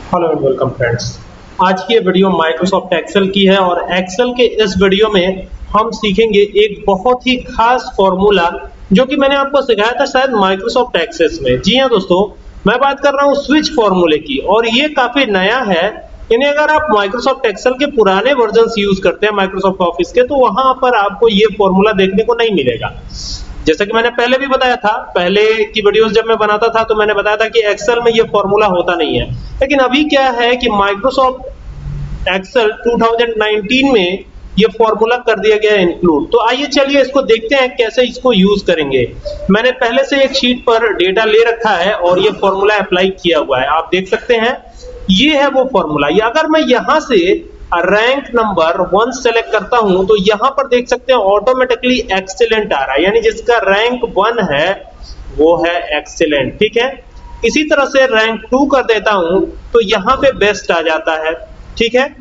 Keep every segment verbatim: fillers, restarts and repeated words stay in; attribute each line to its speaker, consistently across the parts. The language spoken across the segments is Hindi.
Speaker 1: Hello and welcome friends. आज की ये वीडियो माइक्रोसॉफ्ट एक्सेल की है और एक्सेल के इस वीडियो में हम सीखेंगे एक बहुत ही खास फॉर्मूला जो कि मैंने आपको सिखाया था शायद माइक्रोसॉफ्ट एक्सेस में। जी हाँ दोस्तों, मैं बात कर रहा हूँ स्विच फॉर्मूले की और ये काफी नया है। यानी अगर आप माइक्रोसॉफ्ट एक्सेल के पुराने वर्जन यूज करते हैं माइक्रोसॉफ्ट ऑफिस के, तो वहां पर आपको ये फॉर्मूला देखने को नहीं मिलेगा। जैसा कि मैंने पहले भी बताया था, पहले की वीडियोस जब मैं बनाता था तो मैंने बताया था कि एक्सेल में ये फॉर्मूला होता नहीं है। लेकिन अभी क्या है कि माइक्रोसॉफ्ट एक्सेल दो हज़ार उन्नीस में ये फॉर्मूला कर दिया गया है इंक्लूड। तो आइए चलिए इसको देखते हैं कैसे इसको यूज करेंगे। मैंने पहले से एक शीट पर डेटा ले रखा है और ये फॉर्मूला अप्लाई किया हुआ है, आप देख सकते हैं। ये है वो फॉर्मूला। अगर मैं यहां से रैंक नंबर वन सेलेक्ट करता हूं तो यहां पर देख सकते हैं ऑटोमेटिकली एक्सीलेंट आ रहा है, यानी जिसका रैंक वन है वो है एक्सीलेंट। ठीक है, इसी तरह से रैंक टू कर देता हूं तो यहां पे बेस्ट आ जाता है। ठीक है,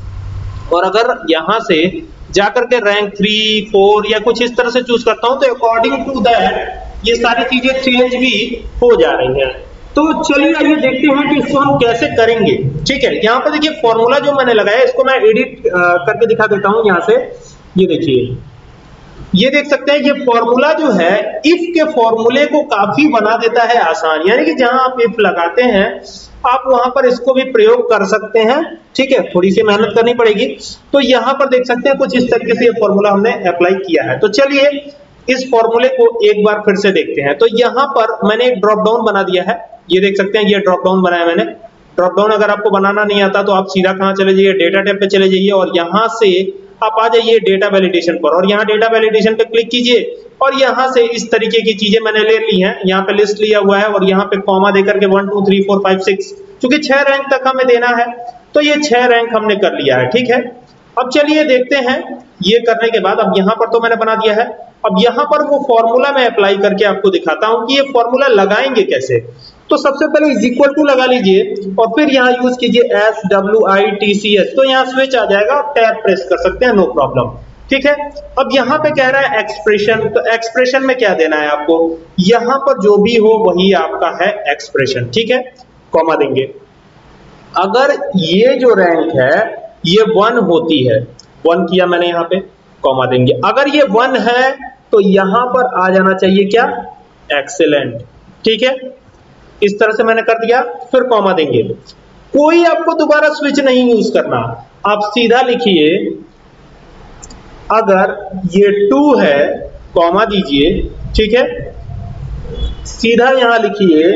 Speaker 1: और अगर यहां से जाकर के रैंक थ्री फोर या कुछ इस तरह से चूज करता हूं तो अकॉर्डिंग टू दैट ये सारी चीजें चेंज भी हो जा रही हैं। तो चलिए आइए देखते हैं कि इसको हम कैसे करेंगे। ठीक है, यहाँ पर देखिए फॉर्मूला जो मैंने लगाया इसको मैं एडिट करके दिखा देता हूं। यहाँ से ये देखिए, ये देख सकते हैं ये फॉर्मूला जो है इफ के फॉर्मूले को काफी बना देता है आसान। यानी कि जहां आप इफ लगाते हैं आप वहां पर इसको भी प्रयोग कर सकते हैं। ठीक है, थोड़ी सी मेहनत करनी पड़ेगी। तो यहां पर देख सकते हैं कुछ इस तरीके से ये फॉर्मूला हमने अप्लाई किया है। तो चलिए इस फॉर्मूले को एक बार फिर से देखते हैं। तो यहां पर मैंने एक ड्रॉप डाउन बना दिया है, ये देख सकते हैं, ये ड्रॉप डाउन बनाया मैंने। ड्रॉप डाउन अगर आपको बनाना नहीं आता तो आप सीधा कहां चले जाइए, डेटा टैब पे चले जाइए और यहां से आप आ जाइए डेटा वैलिडेशन पर और यहाँ डेटा वैलिडेशन पे क्लिक कीजिए और यहाँ से इस तरीके की चीजें मैंने ले ली हैं। यहाँ पे लिस्ट लिया हुआ है और यहाँ पे कॉमा देकर के one two three four five six, क्योंकि छह रैंक तक हमें देना है तो ये छह रैंक हमने कर लिया है। ठीक है, अब चलिए देखते हैं। ये करने के बाद अब यहाँ पर तो मैंने बना दिया है। अब यहाँ पर वो फॉर्मूला मैं अप्लाई करके आपको दिखाता हूं कि ये फॉर्मूला लगाएंगे कैसे। तो सबसे पहले इज इक्वल टू लगा लीजिए और फिर यहाँ यूज कीजिए S W I T C H, तो यहाँ स्विच आ जाएगा, टैब प्रेस कर सकते हैं, नो प्रॉब्लम। ठीक है, अब यहाँ पे कह रहा है एक्सप्रेशन, तो एक्सप्रेशन में क्या देना है आपको, यहाँ पर जो भी हो वही आपका है एक्सप्रेशन। ठीक है, कॉमा देंगे। अगर ये जो रैंक है ये वन होती है, वन किया मैंने यहाँ पे, कॉमा देंगे। अगर ये वन है तो यहां पर आ जाना चाहिए क्या, एक्सीलेंट। ठीक है, इस तरह से मैंने कर दिया, फिर कॉमा देंगे। कोई आपको दोबारा स्विच नहीं यूज करना, आप सीधा लिखिए अगर ये टू है, कॉमा दीजिए। ठीक है, सीधा यहां लिखिए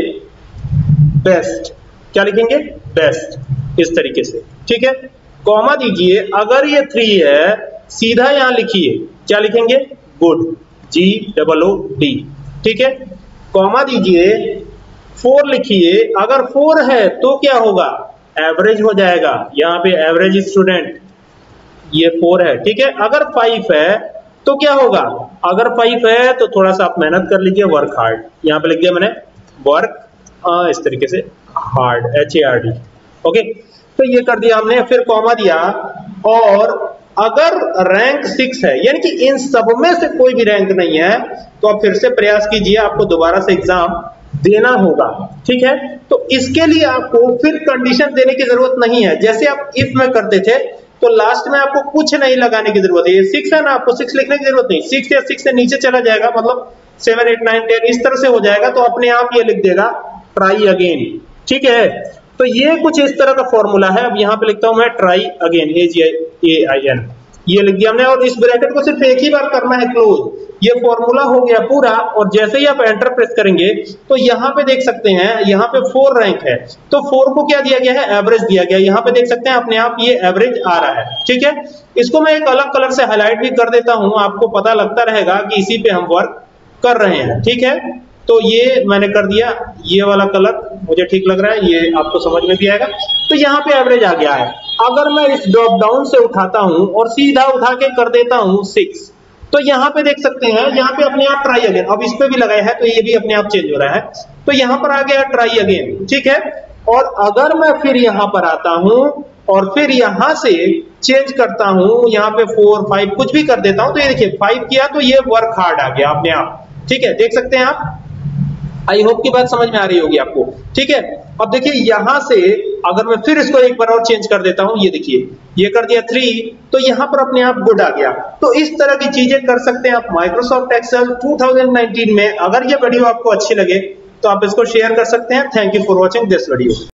Speaker 1: बेस्ट, क्या लिखेंगे, बेस्ट, इस तरीके से। ठीक है, कॉमा दीजिए। अगर ये थ्री है सीधा यहां लिखिए, क्या लिखेंगे, good, G double O D. ठीक है, कॉमा दीजिए। फोर लिखिए, अगर फोर है तो क्या होगा, एवरेज हो जाएगा, यहाँ पे एवरेज स्टूडेंट, ये फोर है। ठीक है, अगर फाइव है तो क्या होगा, अगर फाइव है तो थोड़ा सा आप मेहनत कर लीजिए, वर्क हार्ड, यहाँ पे लिख दिया मैंने वर्क, आ, इस तरीके से hard, H A R D. Okay, तो ये कर दिया हमने, फिर कॉमा दिया। और अगर रैंक सिक्स है, यानी कि इन सब में से कोई भी रैंक नहीं है, तो आप फिर से प्रयास कीजिए, आपको दोबारा से एग्जाम देना होगा। ठीक है, तो इसके लिए आपको फिर कंडीशन देने की जरूरत नहीं है। जैसे आप इफ में करते थे तो लास्ट में आपको कुछ नहीं लगाने की जरूरत है। ये सिक्स है ना, आपको सिक्स लिखने की जरूरत नहीं, सिक्स या सिक्स से नीचे चला जाएगा, मतलब सेवन एट नाइन टेन इस तरह से हो जाएगा, तो अपने आप ये लिख देगा ट्राई अगेन। ठीक है, तो ये कुछ इस तरह का फॉर्मूला है। अब यहाँ पे लिखता हूं मैं try again, A G A I N, ये लिख दिया हमने और इस ब्रैकेट को सिर्फ एक ही बार करना है क्लोज। ये फॉर्मूला हो गया पूरा और जैसे ही आप एंटर प्रेस करेंगे तो यहाँ पे देख सकते हैं, यहाँ पे फोर रैंक है तो फोर को क्या दिया गया है, एवरेज दिया गया। यहाँ पे देख सकते हैं अपने आप ये एवरेज आ रहा है। ठीक है, इसको मैं एक अलग कलर से हाईलाइट भी कर देता हूं, आपको पता लगता रहेगा कि इसी पे हम वर्क कर रहे हैं। ठीक है, तो ये मैंने कर दिया, ये वाला कलर मुझे ठीक लग रहा है, ये आपको समझ में भी आएगा। तो यहाँ पे एवरेज आ गया है। अगर मैं इस ड्रॉप डाउन से उठाता हूं और सीधा उठा के कर देता हूं सिक्स, तो यहाँ पे देख सकते हैं, यहाँ पे अपने आप ट्राई अगेन, अब इस पे भी लगाया है तो ये भी अपने आप चेंज हो रहा है, तो यहाँ पर आ गया ट्राई अगेन। ठीक है, और अगर मैं फिर यहाँ पर आता हूं और फिर यहाँ से चेंज करता हूं, यहाँ पे फोर फाइव कुछ भी कर देता हूं, तो ये देखिए फाइव किया तो ये वर्क हार्ड आ गया अपने आप। ठीक है, देख सकते हैं आप, आई होप की बात समझ में आ रही होगी आपको। ठीक है, अब देखिए यहां से अगर मैं फिर इसको एक बार और चेंज कर देता हूं, ये देखिए ये कर दिया थ्री, तो यहां पर अपने आप गुड आ गया। तो इस तरह की चीजें कर सकते हैं आप माइक्रोसॉफ्ट एक्सेल दो हज़ार उन्नीस में। अगर ये वीडियो आपको अच्छी लगे तो आप इसको शेयर कर सकते हैं। Thank you for watching this video.